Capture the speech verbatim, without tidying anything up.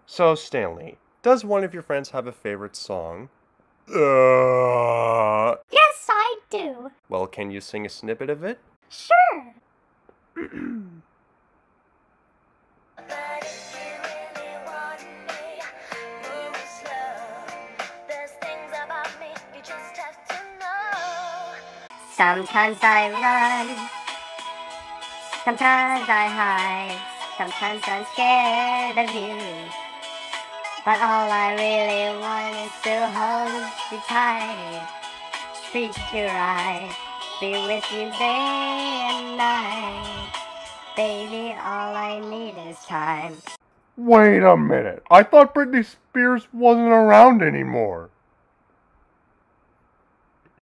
So, Stanley, does one of your friends have a favorite song? Uh... Yes, I do. Well, can you sing a snippet of it? Sure. Sometimes I run, sometimes I hide, sometimes I'm scared of you. But all I really want is to hold you tight, treat you right, be with you day and night. Baby, all I need is time. Wait a minute. I thought Britney Spears wasn't around anymore.